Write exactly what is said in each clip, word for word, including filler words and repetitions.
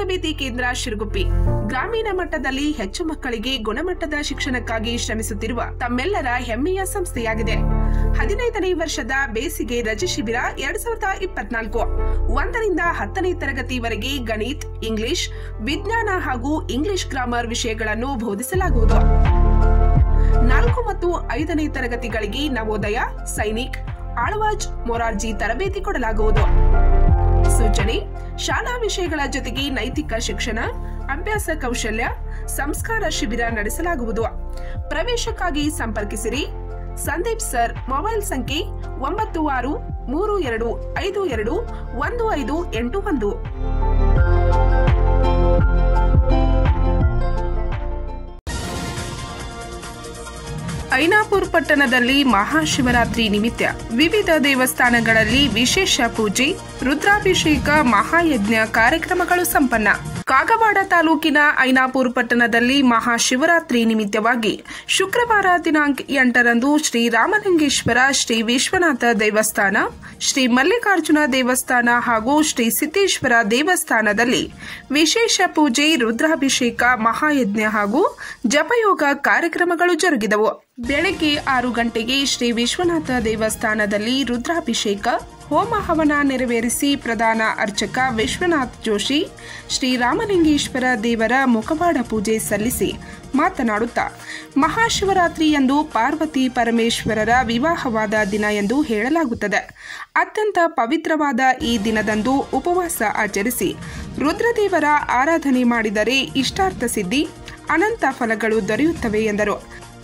ತರಬೇತಿ ಕೇಂದ್ರ ಶಿರಗುಪ್ಪಿ ಗ್ರಾಮೀಣ ಮಟ್ಟದಲ್ಲಿ ಹೆಚ್ಚು ಮಕ್ಕಳಿಗೆ ಗುಣಮಟ್ಟದ ಶಿಕ್ಷಣಕ್ಕಾಗಿ ಶ್ರಮಿಸುತ್ತಿರುವ ತಮ್ಮೆಲ್ಲರ ಹೆಮ್ಮೆಯ ಸಂಸ್ಥೆಯಾಗಿದೆ. ಹದಿನೈದನೇ ವರ್ಷದ ಬೇಸಿಗೆ ರಜೆ ಶಿಬಿರ ಎರಡ್ ಸಾವಿರದ ಇಪ್ಪತ್ನಾಲ್ಕು ಒಂದರಿಂದ ಹತ್ತನೇ ತರಗತಿವರೆಗೆ ಗಣಿತ್, ಇಂಗ್ಲಿಷ್, ವಿಜ್ಞಾನ ಹಾಗೂ ಇಂಗ್ಲಿಷ್ ಗ್ರಾಮರ್ ವಿಷಯಗಳನ್ನು ಬೋಧಿಸಲಾಗುವುದು. ನಾಲ್ಕು ಮತ್ತು ಐದನೇ ತರಗತಿಗಳಿಗೆ ನವೋದಯ, ಸೈನಿಕ್, ಆಳ್ವಾಜ್, ಮೊರಾರ್ಜಿ ತರಬೇತಿ ಕೊಡಲಾಗುವುದು. ಸೂಚನೆ: ಶಾಲಾ ವಿಷಯಗಳ ಜೊತೆಗೆ ನೈತಿಕ ಶಿಕ್ಷಣ, ಅಭ್ಯಾಸ ಕೌಶಲ್ಯ, ಸಂಸ್ಕಾರ ಶಿಬಿರ ನಡೆಸಲಾಗುವುದು. ಪ್ರವೇಶಕ್ಕಾಗಿ ಸಂಪರ್ಕಿಸಿರಿ. ಸಂದೀಪ್ ಸರ್, ಮೊಬೈಲ್ ಸಂಖ್ಯೆ ಒಂಬತ್ತು ಆರು ಮೂರು ಎರಡು ಐದು ಎರಡು ಒಂದು ಐದು ಎಂಟು ಒಂದು. ಐನಾಪುರ ಪಟ್ಟಣದಲ್ಲಿ ಮಹಾಶಿವರಾತ್ರಿ ನಿಮಿತ್ತ ವಿವಿಧ ದೇವಸ್ಥಾನಗಳಲ್ಲಿ ವಿಶೇಷ ಪೂಜೆ, ರುದ್ರಾಭಿಷೇಕ, ಮಹಾಯಜ್ಞ ಕಾರ್ಯಕ್ರಮಗಳು ಸಂಪನ್ನ. ಕಾಗವಾಡ ತಾಲೂಕಿನ ಐನಾಪುರ ಪಟ್ಟಣದಲ್ಲಿ ಮಹಾಶಿವರಾತ್ರಿ ನಿಮಿತ್ತವಾಗಿ ಶುಕ್ರವಾರ ದಿನಾಂಕ ಎಂಟರಂದು ಶ್ರೀ ರಾಮಲಿಂಗೇಶ್ವರ, ಶ್ರೀ ವಿಶ್ವನಾಥ ದೇವಸ್ಥಾನ, ಶ್ರೀ ಮಲ್ಲಿಕಾರ್ಜುನ ದೇವಸ್ಥಾನ ಹಾಗೂ ಶ್ರೀ ಸಿದ್ದೇಶ್ವರ ದೇವಸ್ಥಾನದಲ್ಲಿ ವಿಶೇಷ ಪೂಜೆ, ರುದ್ರಾಭಿಷೇಕ, ಮಹಾಯಜ್ಞ ಹಾಗೂ ಜಪಯೋಗ ಕಾರ್ಯಕ್ರಮಗಳು ಜರುಗಿದವು. ಬೆಳಗ್ಗೆ ಆರು ಗಂಟೆಗೆ ಶ್ರೀ ವಿಶ್ವನಾಥ ದೇವಸ್ಥಾನದಲ್ಲಿ ರುದ್ರಾಭಿಷೇಕ, ಹೋಮ ಹವನ ನೆರವೇರಿಸಿ ಪ್ರಧಾನ ಅರ್ಚಕ ವಿಶ್ವನಾಥ್ ಜೋಶಿ ಶ್ರೀ ರಾಮಲಿಂಗೇಶ್ವರ ದೇವರ ಮುಖವಾಡ ಪೂಜೆ ಸಲ್ಲಿಸಿ ಮಾತನಾಡುತ್ತಾ, ಮಹಾಶಿವರಾತ್ರಿ ಎಂದು ಪಾರ್ವತಿ ಪರಮೇಶ್ವರರ ವಿವಾಹವಾದ ದಿನ ಎಂದು ಹೇಳಲಾಗುತ್ತದೆ. ಅತ್ಯಂತ ಪವಿತ್ರವಾದ ಈ ದಿನದಂದು ಉಪವಾಸ ಆಚರಿಸಿ ರುದ್ರದೇವರ ಆರಾಧನೆ ಮಾಡಿದರೆ ಇಷ್ಟಾರ್ಥ ಸಿದ್ಧಿ, ಅನಂತ ಫಲಗಳು ದೊರೆಯುತ್ತವೆ ಎಂದರು.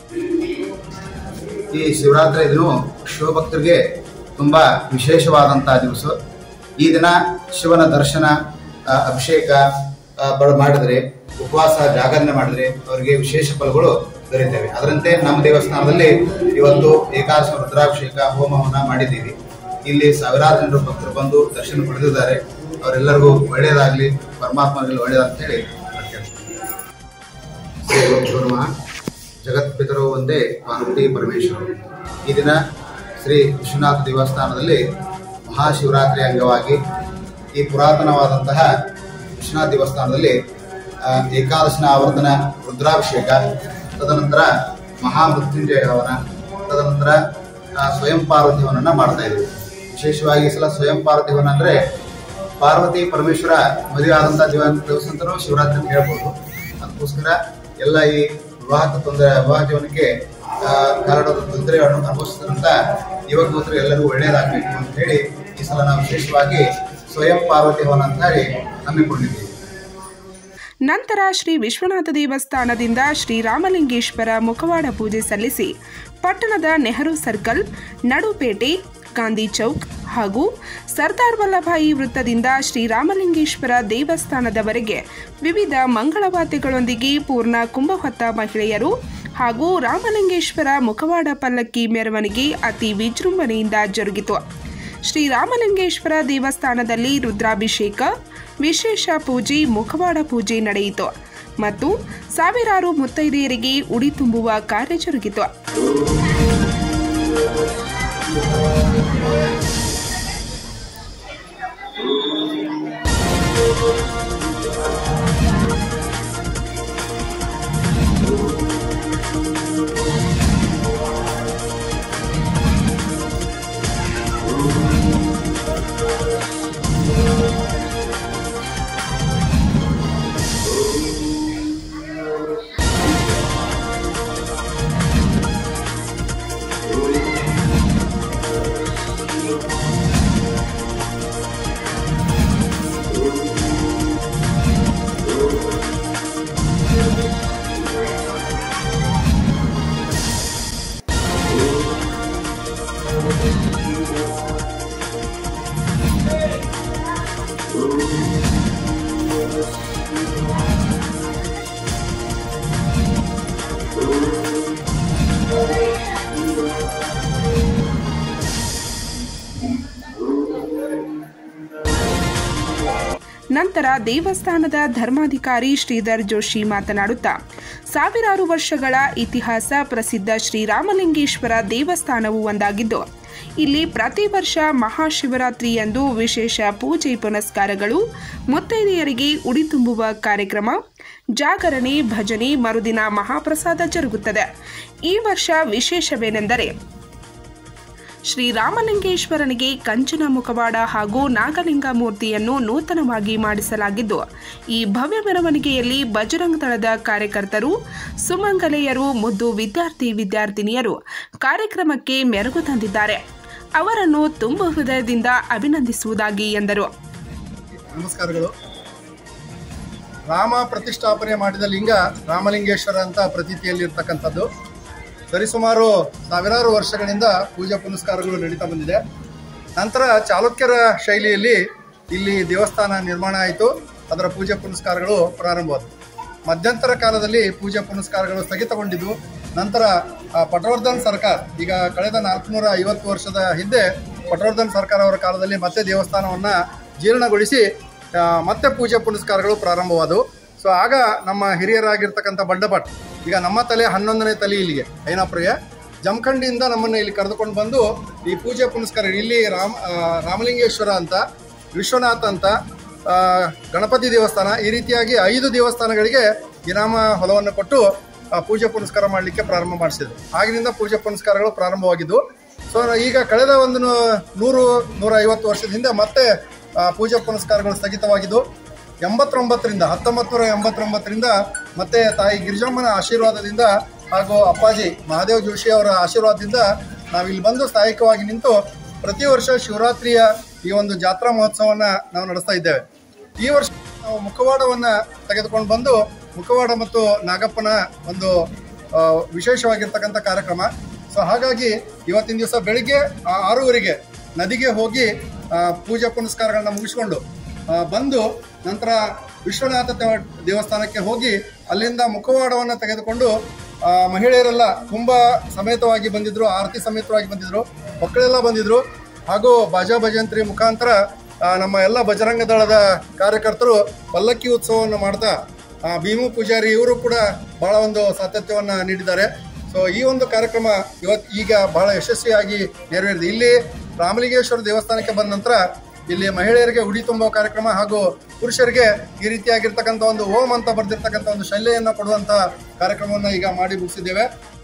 ಈ ಶಿವರಾತ್ರಿ ದಿನ ಶಿವಭಕ್ತರಿಗೆ ತುಂಬ ವಿಶೇಷವಾದಂತಹ ದಿವಸ. ಈ ದಿನ ಶಿವನ ದರ್ಶನ, ಅಭಿಷೇಕ ಮಾಡಿದರೆ, ಉಪವಾಸ ಜಾಗರಣೆ ಮಾಡಿದರೆ ಅವರಿಗೆ ವಿಶೇಷ ಫಲಗಳು ದೊರೆಯುತ್ತವೆ. ಅದರಂತೆ ನಮ್ಮ ದೇವಸ್ಥಾನದಲ್ಲಿ ಇವತ್ತು ಏಕಾದಶ ರುದ್ರಾಭಿಷೇಕ ಹೋಮವನ್ನು ಮಾಡಿದ್ದೀವಿ. ಇಲ್ಲಿ ಸಾವಿರಾರು ಜನರು ಭಕ್ತರು ಬಂದು ದರ್ಶನ ಪಡೆದಿದ್ದಾರೆ. ಅವರೆಲ್ಲರಿಗೂ ಒಳ್ಳೆಯದಾಗಲಿ, ಪರಮಾತ್ಮನಲ್ಲಿ ಒಳ್ಳೆಯದಂತ ಹೇಳಿ ಜಗತ್ಪಿತರು ಒಂದೇ ಪಾರ್ವತಿ ಪರಮೇಶ್ವರರು. ಈ ದಿನ ಶ್ರೀ ವಿಶ್ವನಾಥ ದೇವಸ್ಥಾನದಲ್ಲಿ ಮಹಾಶಿವರಾತ್ರಿ ಅಂಗವಾಗಿ ಈ ಪುರಾತನವಾದಂತಹ ವಿಶ್ವನಾಥ ದೇವಸ್ಥಾನದಲ್ಲಿ ಏಕಾದಶನ ಆವರ್ತನ ರುದ್ರಾಭಿಷೇಕ, ತದನಂತರ ಮಹಾಮೃತ್ಯುಂಜಯ ಹವನ, ತದನಂತರ ಸ್ವಯಂ ಪಾರ್ವತಿ ಹವನನ್ನು ಮಾಡ್ತಾ ಇದ್ದೀವಿ. ವಿಶೇಷವಾಗಿ ಈ ಸಲ ಸ್ವಯಂ ಪಾರ್ವತಿ ಹವನ ಅಂದರೆ ಪಾರ್ವತಿ ಪರಮೇಶ್ವರ ಮದುವೆ ಆದಂತಹ ದಿವ ದಿವಸ ಅಂತಲೂ ಶಿವರಾತ್ರಿ ಅಂತ ಹೇಳ್ಬೋದು. ಅದಕ್ಕೋಸ್ಕರ ಎಲ್ಲ ಈ ವಿವಾಹಕ ತೊಂದರೆ ವಿವಾಹ ಜೀವನಕ್ಕೆ ಕಾರಣದ ತೊಂದರೆಗಳನ್ನು ಅನುಭವಿಸಿದಂತ ಯುವಕ ಯುವಕರು ಎಲ್ಲರಿಗೂ ಒಳ್ಳೆಯದಾಗಬೇಕು ಅಂತ ಹೇಳಿ ಈ ಸಲ ನಾವು ವಿಶೇಷವಾಗಿ ಸ್ವಯಂ ಪಾರ್ವತಿ ಹವನ ಅಂತ ಹೇಳಿ ಹಮ್ಮಿಕೊಂಡಿದ್ದೀವಿ. ನಂತರ ಶ್ರೀ ವಿಶ್ವನಾಥ ದೇವಸ್ಥಾನದಿಂದ ಶ್ರೀ ರಾಮಲಿಂಗೇಶ್ವರ ಮುಖವಾಡ ಪೂಜೆ ಸಲ್ಲಿಸಿ ಪಟ್ಟಣದ ನೆಹರು ಸರ್ಕಲ್, ನಡುಪೇಟೆ, ಗಾಂಧಿ ಚೌಕ್ ಹಾಗೂ ಸರ್ದಾರ್ ವಲ್ಲಭಾಯಿ ವೃತ್ತದಿಂದ ಶ್ರೀ ರಾಮಲಿಂಗೇಶ್ವರ ದೇವಸ್ಥಾನದವರೆಗೆ ವಿವಿಧ ಮಂಗಳವಾದ್ಯಗಳೊಂದಿಗೆ ಪೂರ್ಣ ಕುಂಭ ಹೊತ್ತ ಮಹಿಳೆಯರು ಹಾಗೂ ರಾಮಲಿಂಗೇಶ್ವರ ಮುಖವಾಡ ಪಲ್ಲಕ್ಕಿ ಮೆರವಣಿಗೆ ಅತಿ ವಿಜೃಂಭಣೆಯಿಂದ ಜರುಗಿತು. ಶ್ರೀ ರಾಮಲಿಂಗೇಶ್ವರ ದೇವಸ್ಥಾನದಲ್ಲಿ ರುದ್ರಾಭಿಷೇಕ, ವಿಶೇಷ ಪೂಜೆ, ಮುಖವಾಡ ಪೂಜೆ ನಡೆಯಿತು ಮತ್ತು ಸಾವಿರಾರು ಮುತ್ತೈದೆಯರಿಗೆ ಉಡಿ ತುಂಬುವ ಕಾರ್ಯ ಜರುಗಿತು. ನಂತರ ದೇವಸ್ಥಾನದ ಧರ್ಮಾಧಿಕಾರಿ ಶ್ರೀಧರ್ ಜೋಶಿ ಮಾತನಾಡುತ್ತಾ, ಸಾವಿರಾರು ವರ್ಷಗಳ ಇತಿಹಾಸ ಪ್ರಸಿದ್ಧ ಶ್ರೀರಾಮಲಿಂಗೇಶ್ವರ ದೇವಸ್ಥಾನವು ಒಂದಾಗಿದ್ದು ಇಲ್ಲಿ ಪ್ರತಿ ವರ್ಷ ಮಹಾಶಿವರಾತ್ರಿಯಂದು ವಿಶೇಷ ಪೂಜೆ ಪುನಸ್ಕಾರಗಳು, ಮುತ್ತೈದೆಯರಿಗೆ ಉಡಿ ತುಂಬುವ ಕಾರ್ಯಕ್ರಮ, ಜಾಗರಣೆ, ಭಜನೆ, ಮರುದಿನ ಮಹಾಪ್ರಸಾದ ಜರುಗುತ್ತದೆ. ಈ ವರ್ಷ ವಿಶೇಷವೇನೆಂದರೆ ಶ್ರೀ ರಾಮಲಿಂಗೇಶ್ವರನಿಗೆ ಕಂಚಿನ ಮುಖವಾಡ ಹಾಗೂ ನಾಗಲಿಂಗ ಮೂರ್ತಿಯನ್ನು ನೂತನವಾಗಿ ಮಾಡಿಸಲಾಗಿದ್ದು, ಈ ಭವ್ಯ ಮೆರವಣಿಗೆಯಲ್ಲಿ ಬಜರಂಗ ದಳದ ಕಾರ್ಯಕರ್ತರು, ಸುಮಂಗಲೆಯರು, ಮುದ್ದು ವಿದ್ಯಾರ್ಥಿ ವಿದ್ಯಾರ್ಥಿನಿಯರು ಕಾರ್ಯಕ್ರಮಕ್ಕೆ ಮೆರುಗು ತಂದಿದ್ದಾರೆ. ಅವರನ್ನು ತುಂಬ ಹೃದಯದಿಂದ ಅಭಿನಂದಿಸುವುದಾಗಿ ಎಂದರು. ನಮಸ್ಕಾರಗಳು. ರಾಮ ಪ್ರತಿಷ್ಠಾಪನೆ ಮಾಡಿದ ಲಿಂಗ ರಾಮಲಿಂಗೇಶ್ವರ ಅಂತ ಪ್ರತೀತಿಯಲ್ಲಿರ್ತಕ್ಕಂಥದ್ದು. ಸರಿಸುಮಾರು ಸಾವಿರಾರು ವರ್ಷಗಳಿಂದ ಪೂಜಾ ಪುನಸ್ಕಾರಗಳು ನಡೀತಾ ಬಂದಿದೆ. ನಂತರ ಚಾಲುಕ್ಯರ ಶೈಲಿಯಲ್ಲಿ ಇಲ್ಲಿ ದೇವಸ್ಥಾನ ನಿರ್ಮಾಣ ಆಯಿತು. ಅದರ ಪೂಜಾ ಪುನಸ್ಕಾರಗಳು ಪ್ರಾರಂಭವಾದವು. ಮಧ್ಯಂತರ ಕಾಲದಲ್ಲಿ ಪೂಜಾ ಪುನಸ್ಕಾರಗಳು ಸ್ಥಗಿತಗೊಂಡಿದ್ದು, ನಂತರ ಪಟವರ್ಧನ್ ಸರ್ಕಾರ, ಈಗ ಕಳೆದ ನಾಲ್ಕುನೂರ ಐವತ್ತು ವರ್ಷದ ಹಿಂದೆ ಪಟವರ್ಧನ್ ಸರ್ಕಾರ ಅವರ ಕಾಲದಲ್ಲಿ ಮತ್ತೆ ದೇವಸ್ಥಾನವನ್ನು ಜೀರ್ಣಗೊಳಿಸಿ ಮತ್ತೆ ಪೂಜಾ ಪುನಸ್ಕಾರಗಳು ಪ್ರಾರಂಭವಾದವು. ಸೊ ಆಗ ನಮ್ಮ ಹಿರಿಯರಾಗಿರ್ತಕ್ಕಂಥ ಬಂಡಭಟ್, ಈಗ ನಮ್ಮ ತಲೆ ಹನ್ನೊಂದನೇ ತಲೆ ಇಲ್ಲಿಗೆ ಐನಾಪುರಿಗೆ ಜಮಖಂಡಿಯಿಂದ ನಮ್ಮನ್ನು ಇಲ್ಲಿ ಕರೆದುಕೊಂಡು ಬಂದು ಈ ಪೂಜೆ ಪುನಸ್ಕಾರ ಇಲ್ಲಿ ರಾಮ ರಾಮಲಿಂಗೇಶ್ವರ ಅಂತ, ವಿಶ್ವನಾಥ ಅಂತ, ಗಣಪತಿ ದೇವಸ್ಥಾನ, ಈ ರೀತಿಯಾಗಿ ಐದು ದೇವಸ್ಥಾನಗಳಿಗೆ ಇನಾಮ ಹೊಲವನ್ನು ಕೊಟ್ಟು ಪೂಜೆ ಪುನಸ್ಕಾರ ಮಾಡಲಿಕ್ಕೆ ಪ್ರಾರಂಭ ಮಾಡಿಸಿದ್ರು. ಆಗಿನಿಂದ ಪೂಜೆ ಪುನಸ್ಕಾರಗಳು ಪ್ರಾರಂಭವಾಗಿದ್ದು, ಸೊ ಈಗ ಕಳೆದ ಒಂದು ನೂರು ನೂರ ಐವತ್ತು ವರ್ಷದ ಹಿಂದೆ ಮತ್ತೆ ಪೂಜಾ ಪುನಸ್ಕಾರಗಳು ಸ್ಥಗಿತವಾಗಿದ್ದು, ಎಂಬತ್ತೊಂಬತ್ತರಿಂದ ಹತ್ತೊಂಬತ್ತು ನೂರ ಎಂಬತ್ತೊಂಬತ್ತರಿಂದ ಮತ್ತೆ ತಾಯಿ ಗಿರಿಜಮ್ಮನ ಆಶೀರ್ವಾದದಿಂದ ಹಾಗೂ ಅಪ್ಪಾಜಿ ಮಹಾದೇವ್ ಜೋಶಿ ಅವರ ಆಶೀರ್ವಾದದಿಂದ ನಾವಿಲ್ಲಿ ಬಂದು ಸ್ಥಾಯಿಕವಾಗಿ ನಿಂತು ಪ್ರತಿ ವರ್ಷ ಶಿವರಾತ್ರಿಯ ಈ ಒಂದು ಜಾತ್ರಾ ಮಹೋತ್ಸವವನ್ನು ನಾವು ನಡೆಸ್ತಾ ಇದ್ದೇವೆ. ಈ ವರ್ಷ ನಾವು ಮುಖವಾಡವನ್ನು ತೆಗೆದುಕೊಂಡು ಬಂದು ಮುಖವಾಡ ಮತ್ತು ನಾಗಪ್ಪನ ಒಂದು ವಿಶೇಷವಾಗಿರ್ತಕ್ಕಂಥ ಕಾರ್ಯಕ್ರಮ. ಸೊ ಹಾಗಾಗಿ ಇವತ್ತಿನ ದಿವಸ ಬೆಳಿಗ್ಗೆ ಆರೂವರೆಗೆ ನದಿಗೆ ಹೋಗಿ ಪೂಜಾ ಪುನಸ್ಕಾರಗಳನ್ನ ಮುಗಿಸ್ಕೊಂಡು ಬಂದು ನಂತರ ವಿಶ್ವನಾಥ ದೇವಸ್ಥಾನಕ್ಕೆ ಹೋಗಿ ಅಲ್ಲಿಂದ ಮುಖವಾಡವನ್ನು ತೆಗೆದುಕೊಂಡು ಮಹಿಳೆಯರೆಲ್ಲ ತುಂಬ ಸಮೇತವಾಗಿ ಬಂದಿದ್ರು, ಆರತಿ ಸಮೇತವಾಗಿ ಬಂದಿದ್ರು, ಮಕ್ಕಳೆಲ್ಲ ಬಂದಿದ್ರು. ಹಾಗೂ ಬಾಜಾ ಭಜಂತ್ರಿ ಮುಖಾಂತರ ನಮ್ಮ ಎಲ್ಲ ಬಜರಂಗ ದಳದ ಕಾರ್ಯಕರ್ತರು ಪಲ್ಲಕ್ಕಿ ಉತ್ಸವವನ್ನು ಮಾಡ್ತಾ ಭೀಮು ಪೂಜಾರಿ ಇವರು ಕೂಡ ಬಹಳ ಒಂದು ಸಾತತ್ಯವನ್ನು ನೀಡಿದ್ದಾರೆ. ಸೊ ಈ ಒಂದು ಕಾರ್ಯಕ್ರಮ ಇವತ್ತು ಈಗ ಬಹಳ ಯಶಸ್ವಿಯಾಗಿ ನೆರವೇರಿದೆ. ಇಲ್ಲಿ ರಾಮಲಿಂಗೇಶ್ವರ ದೇವಸ್ಥಾನಕ್ಕೆ ಬಂದ ನಂತರ ಇಲ್ಲಿ ಮಹಿಳೆಯರಿಗೆ ಉಡಿ ತುಂಬುವ ಕಾರ್ಯಕ್ರಮ ಹಾಗೂ ಪುರುಷರಿಗೆ ಈ ರೀತಿಯಾಗಿರ್ತಕ್ಕಂಥ ಒಂದು ಓಂ ಅಂತ ಬರೆದಿರ್ತಕ್ಕಂಥ ಒಂದು ಶೈಲಿಯನ್ನು ಕೊಡುವಂಥ ಕಾರ್ಯಕ್ರಮವನ್ನು ಈಗ ಮಾಡಿ ಮುಗಿಸಿದ್ದೇವೆ.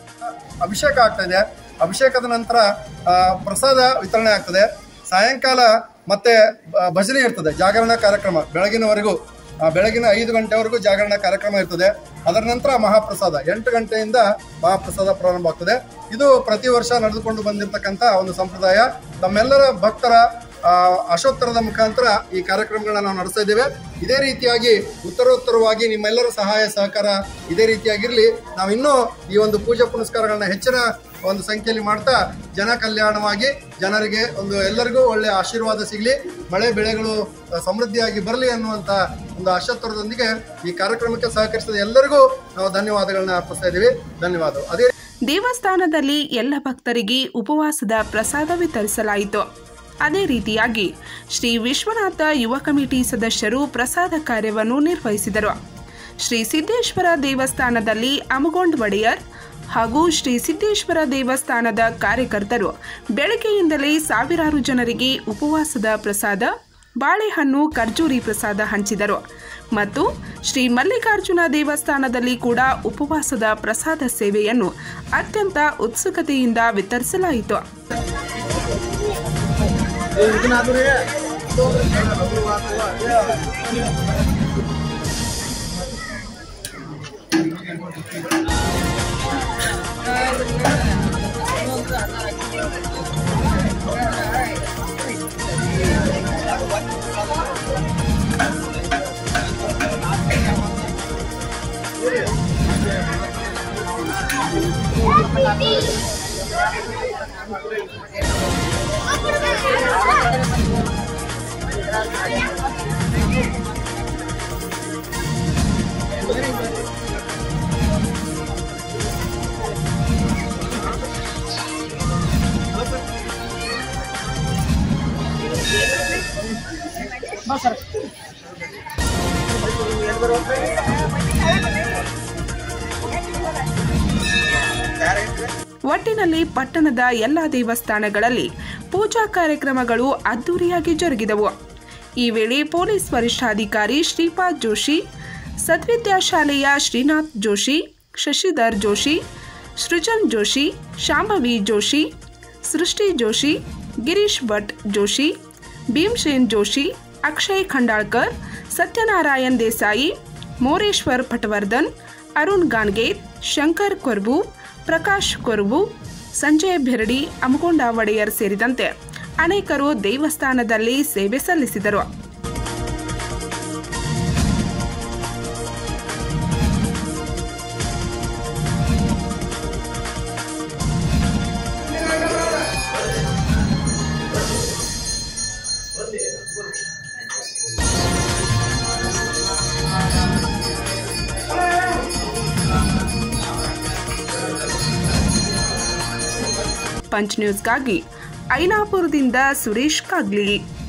ಅಭಿಷೇಕ ಆಗ್ತಾ ಇದೆ. ಅಭಿಷೇಕದ ನಂತರ ಪ್ರಸಾದ ವಿತರಣೆ ಆಗ್ತದೆ. ಸಾಯಂಕಾಲ ಮತ್ತೆ ಭಜನೆ ಇರ್ತದೆ, ಜಾಗರಣಾ ಕಾರ್ಯಕ್ರಮ ಬೆಳಗಿನವರೆಗೂ, ಬೆಳಗಿನ ಐದು ಗಂಟೆವರೆಗೂ ಜಾಗರಣಾ ಕಾರ್ಯಕ್ರಮ ಇರ್ತದೆ. ಅದರ ನಂತರ ಮಹಾಪ್ರಸಾದ ಎಂಟು ಗಂಟೆಯಿಂದ ಮಹಾಪ್ರಸಾದ ಪ್ರಾರಂಭ ಆಗ್ತದೆ. ಇದು ಪ್ರತಿ ವರ್ಷ ನಡೆದುಕೊಂಡು ಬಂದಿರತಕ್ಕಂಥ ಒಂದು ಸಂಪ್ರದಾಯ. ತಮ್ಮೆಲ್ಲರ ಭಕ್ತರ ಆಶೋತ್ತರದ ಮುಖಾಂತರ ಈ ಕಾರ್ಯಕ್ರಮಗಳನ್ನ ನಾವು ನಡೆಸ್ತಾ ಇದ್ದೇವೆ. ಇದೇ ರೀತಿಯಾಗಿ ಉತ್ತರೋತ್ತರವಾಗಿ ನಿಮ್ಮೆಲ್ಲರ ಸಹಾಯ ಸಹಕಾರ ಇದೇ ರೀತಿಯಾಗಿರಲಿ. ನಾವು ಇನ್ನೂ ಈ ಒಂದು ಪೂಜಾ ಪುನಸ್ಕಾರಗಳನ್ನ ಹೆಚ್ಚಿನ ಒಂದು ಸಂಖ್ಯೆಯಲ್ಲಿ ಮಾಡ್ತಾ ಜನ ಕಲ್ಯಾಣವಾಗಿ ಜನರಿಗೆ ಒಂದು ಎಲ್ಲರಿಗೂ ಒಳ್ಳೆಯ ಆಶೀರ್ವಾದ ಸಿಗಲಿ, ಮಳೆ ಬೆಳೆಗಳು ಸಮೃದ್ಧಿಯಾಗಿ ಬರಲಿ ಅನ್ನುವಂಥ ಒಂದು ಆಶೋತ್ತರದೊಂದಿಗೆ ಈ ಕಾರ್ಯಕ್ರಮಕ್ಕೆ ಸಹಕರಿಸಿದ ಎಲ್ಲರಿಗೂ ನಾವು ಧನ್ಯವಾದಗಳನ್ನ ಅರ್ಪಿಸ್ತಾ ಇದ್ದೀವಿ. ಧನ್ಯವಾದಗಳು. ಅದೇ ದೇವಸ್ಥಾನದಲ್ಲಿ ಎಲ್ಲ ಭಕ್ತರಿಗೆ ಉಪವಾಸದ ಪ್ರಸಾದ ವಿತರಿಸಲಾಯಿತು. ಅದೇ ರೀತಿಯಾಗಿ ಶ್ರೀ ವಿಶ್ವನಾಥ ಯುವ ಕಮಿಟಿ ಸದಸ್ಯರು ಪ್ರಸಾದ ಕಾರ್ಯವನ್ನು ನಿರ್ವಹಿಸಿದರು. ಶ್ರೀ ಸಿದ್ದೇಶ್ವರ ದೇವಸ್ಥಾನದಲ್ಲಿ ಅಮಗೊಂಡ್ ಒಡೆಯರ್ ಹಾಗೂ ಶ್ರೀ ಸಿದ್ದೇಶ್ವರ ದೇವಸ್ಥಾನದ ಕಾರ್ಯಕರ್ತರು ಬೆಳಗ್ಗೆಯಿಂದಲೇ ಸಾವಿರಾರು ಜನರಿಗೆ ಉಪವಾಸದ ಪ್ರಸಾದ, ಬಾಳೆಹಣ್ಣು, ಖರ್ಜೂರಿ ಪ್ರಸಾದ ಹಂಚಿದರು. ಮತ್ತು ಶ್ರೀ ಮಲ್ಲಿಕಾರ್ಜುನ ದೇವಸ್ಥಾನದಲ್ಲಿ ಕೂಡ ಉಪವಾಸದ ಪ್ರಸಾದ ಸೇವೆಯನ್ನು ಅತ್ಯಂತ ಉತ್ಸುಕತೆಯಿಂದ ವಿತರಿಸಲಾಯಿತು. ಒಟ್ಟಿನಲ್ಲಿ ಪಟ್ಟಣದ ಎಲ್ಲ ದೇವಸ್ಥಾನಗಳಲ್ಲಿ ಪೂಜಾ ಕಾರ್ಯಕ್ರಮಗಳು ಅದ್ದೂರಿಯಾಗಿ ಜರುಗಿದವು. ಈ ವೇಳೆ ಪೊಲೀಸ್ ವರಿಷ್ಠಾಧಿಕಾರಿ ಶ್ರೀಪಾದ್ ಜೋಶಿ, ಸದ್ವಿದ್ಯಾಶಾಲೆಯ ಶ್ರೀನಾಥ್ ಜೋಶಿ, ಶಶಿಧರ್ ಜೋಶಿ, ಸೃಜನ್ ಜೋಶಿ, ಶಾಂಭವಿ ಜೋಶಿ, ಸೃಷ್ಟಿ ಜೋಶಿ, ಗಿರೀಶ್ ಭಟ್ ಜೋಶಿ, ಭೀಮ್ಸೇನ್ ಜೋಶಿ, ಅಕ್ಷಯ್ ಖಂಡಾಳ್ಕರ್, ಸತ್ಯನಾರಾಯಣ್ ದೇಸಾಯಿ, ಮೋರೇಶ್ವರ್ ಪಟವರ್ಧನ್, ಅರುಣ್ ಗಾನ್ಗೇರ್, ಶಂಕರ್ ಕೊರ್ಬು, ಪ್ರಕಾಶ್ ಕೊರ್ಬು, ಸಂಜಯ್ ಬೆರಡಿ, ಅಮಗೊಂಡ ಒಡೆಯರ್ ಸೇರಿದಂತೆ ಅನೇಕರು ದೇವಸ್ಥಾನದಲ್ಲಿ ಸೇವೆ ಸಲ್ಲಿಸಿದರು. ಪಂಚ್ ನ್ಯೂಸ್ಗಾಗಿ ಐನಾಪುರದಿಂದ ಸುರೇಶ್ ಕಾಗ್ಲಿ.